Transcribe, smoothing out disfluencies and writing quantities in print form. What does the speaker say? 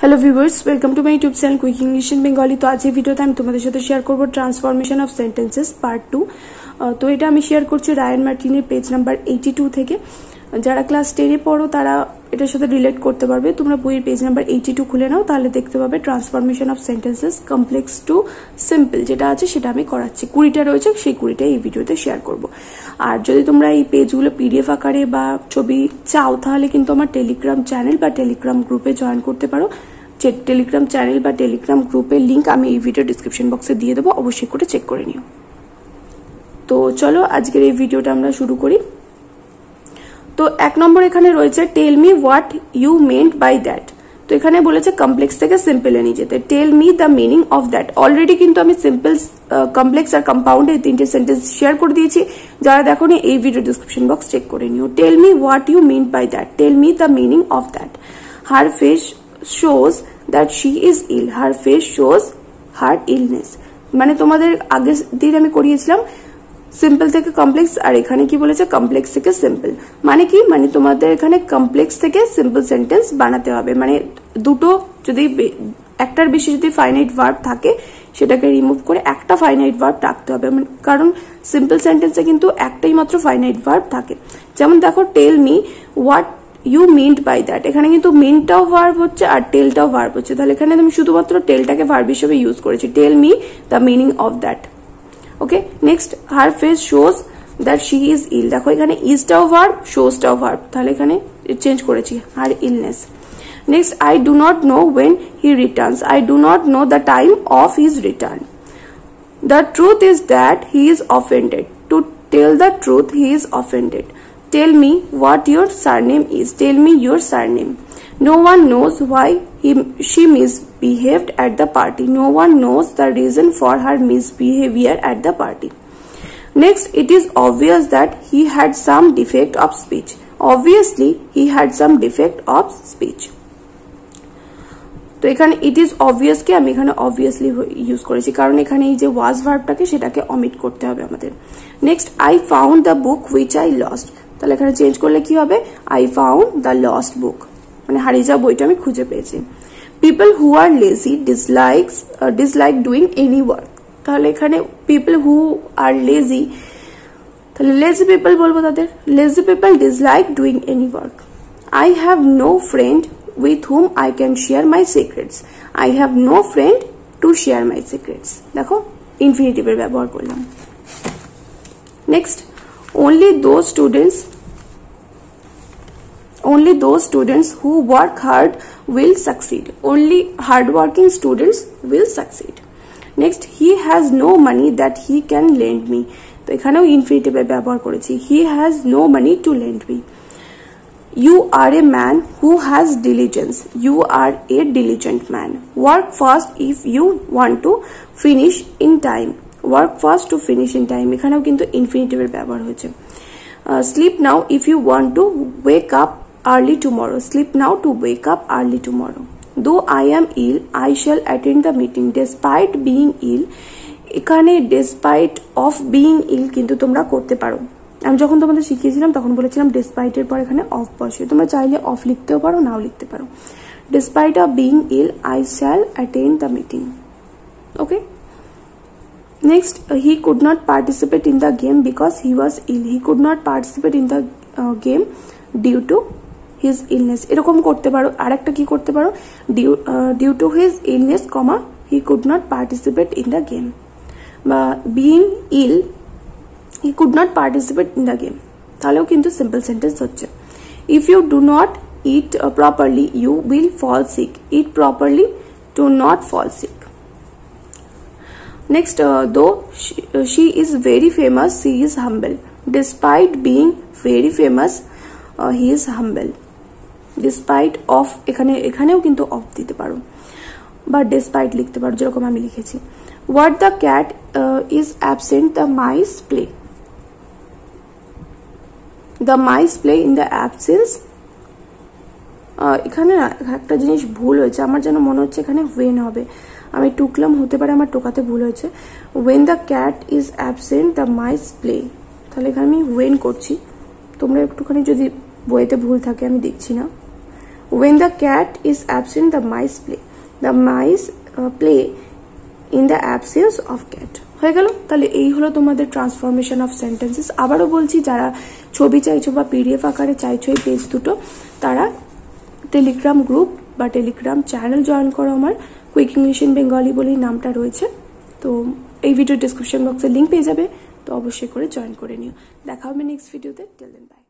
Hello viewers, welcome to my YouTube channel quick English in Bengali. तो आज এই ভিডিওতে আমি তোমাদের সাথে শেয়ার করব ট্রান্সফরমেশন অফ সেন্টেন্সেস পার্ট 2। তো এটা আমি শেয়ার করছি রায়ান মার্টিনের পেজ নাম্বার 82 থেকে। যারা ক্লাস 10 এ পড়ো তারা এটার সাথে রিলেট করতে পারবে। তোমরা বইয়ের পেজ নাম্বার 82 খুলে নাও, তাহলে দেখতে পাবে transformation of sentences complex to simple যেটা আছে সেটা আমি করাচ্ছি। 20টা রয়েছে, সেই 20টা এই ভিডিওতে শেয়ার করব। আর যদি তোমরা এই পেজগুলো পিডিএফ আকারে বা ছবি চাও তাহলে কিন্তু আমার টেলিগ্রাম চ্যানেল বা টেলিগ্রাম গ্রুপে জয়েন করতে পারো। টেলিগ্রাম চ্যানেল বা টেলিগ্রাম গ্রুপের লিংক আমি এই ভিডিও ডিসক্রিপশন বক্সে দিয়ে দেবো, অবশ্যই করে চেক করে নিও। তো চলো আজকের এই ভিডিওটা আমরা শুরু করি। তো 1 নম্বর এখানে রয়েছে tell me what you meant by that. তো এখানে বলেছে কমপ্লেক্স থেকে সিম্পলে নিয়ে যেতে। Tell me the meaning of that. Already কিন্তু আমি সিম্পল, কমপ্লেক্স আর কম্পাউন্ড এই তিনটে সেন্টেন্স শেয়ার করে দিয়েছি। যারা দেখোনি এই ভিডিও ডিসক্রিপশন বক্স চেক করে নিও। Tell me what you meant by that. Tell me the meaning of that. Her face shows that she is ill. Her face shows her illness. মানে তোমাদের আগের দিন আমি করিয়েছিলাম সিম্পল থেকে কমপ্লেক্স, আর এখানে কি বলেছে কমপ্লেক্স থেকে সিম্পল। মানে কি, মানে তোমাদের এখানে কমপ্লেক্স থেকে সিম্পল সেন্টেন্স বানাতে হবে। মানে দুটো যদি একটার বেশি যদি ফাইনাইট ভার্ব থাকে সেটাকে রিমুভ করে একটা ফাইনাইট ভার্ব রাখতে হবে, কারণ সিম্পল সেন্টেন্সে কিন্তু একটাই মাত্র ফাইনাইট ভার্ব থাকে। যেমন দেখো tell me what you meant by that, এখানে কিন্তু মিনটাও ভার্ব হচ্ছে আর টেলটাও ভার্ব হচ্ছে, তাহলে এখানে আমি শুধুমাত্র টেলটাকে ভার্ব হিসেবে ইউজ করেছি। Tell me the meaning of that. Okay, next her face shows that she is ill. দেখো এখানে ইজটাও ভার্ব, শোজটাও ভার্ব, তাহলে এখানে চেঞ্জ করেছি her illness. Next I do not know when he returns. I do not know the time of his return. The truth is that he is offended. To tell the truth he is offended. Tell me what your surname is. Tell me your surname. No one knows why she misbehaved at the party. No one knows the reason for her misbehavior at the party. Next, it is obvious that he had some defect of speech. Obviously, he had some defect of speech. তো এখানে it is obvious কে আমি এখানে obviously use করেছি, কারণ এখানে এই যে ওয়াজ ভার্বটাকে সেটাকে অমিট করতে হবে আমাদের। Next I found the book which I lost. তাহলে এখানে চেঞ্জ করলে কি হবে, I found the lost book, মানে হারিয়ে যাওয়া বইটা আমি খুঁজে পেয়েছি। People who are lazy dislike doing any work. তাহলে এখানে পিপল হু আর লেজি, তাহলে লেজি পিপল বলবো তাদের। Lazy people dislike doing any work. I have no friend with whom I can share my secrets. I have no friend two share my secrets. দেখো ইনফিনিটিভের ব্যবহার করলাম। Next only those students who work hard will succeed. Only hardworking students will succeed. Next, he has no money that he can lend me. তো এখানেও infinitive এর ব্যবহার করেছি। he has no money to lend me. You are a man who has diligence. You are a diligent man. Work fast if you want to finish in time. Work fast to finish in time, এখানেও কিন্তু infinitive এর ব্যবহার হয়েছে। Sleep now if you want to wake up early tomorrow. Sleep now to wake up early tomorrow. Though I am ill, I shall attend the meeting. Despite being ill, এখানে despite of being ill কিন্তু তোমরা করতে পারো। আমি যখন তোমাদের শিখিয়েছিলাম তখন বলেছিলাম despite এর পর এখানে অফ বসে, তোমরা চাইলে অফ লিখতেও পারো, নাও লিখতে পারো। Despite of being ill, I shall attend the meeting. Okay. Next, he could not participate in the game because he was ill. He could not participate in the game due to his illness. এরকম করতে পারো। আরেকটা কি করতে পারো, due to his illness, comma, he could not participate in the game. বা being ill, he could not participate in the game. তাহলেও কিন্তু সিম্পল সেন্টেন্স হচ্ছে। If you do not eat properly, you will fall sick. Eat properly, do not fall sick. Next, though she is very famous, she is humble. Despite being very famous, he is humble. Despite of এখানেও কিন্তু of দিতে পারো বা despite লিখতে পারো, যেরকম আমি লিখেছি। What the cat is absent, the mice play. The mice play in the absence. এখানে একটা জিনিস ভুল হয়েছে, আমার যেন মনে হচ্ছে এখানে when হবে। আমি টুকলাম, হতে পারে আমার টোকাতে ভুল হয়েছে। when the cat is absent, the mice play. তাহলে এখানে আমি when করছি, তোমরা একটুখানি যদি বইতে ভুল থাকে আমি দেখছি না। when the cat is absent the mice play, the mice play in the absence of cat। হয়ে গেল। তাহলে এই হলো তোমাদের ট্রান্সফরমেশন অফ সেন্টেন্সেস। আবারও বলছি, যারা ছবি চাইছো বা পিডিএফ আকারে চাইছো এই পেজ দুটো, তারা টেলিগ্রাম গ্রুপ বা টেলিগ্রাম চ্যানেল জয়েন করো। আমার কুইক ইংলিশ ইন বেঙ্গলি বলেই নামটা রয়েছে। তো এই ভিডিও ডিসক্রিপশন বক্সে লিঙ্ক পেয়ে যাবে, তো অবশ্যই করে জয়েন করে নিও। দেখা হবে নেক্সট ভিডিওতে। Till then by.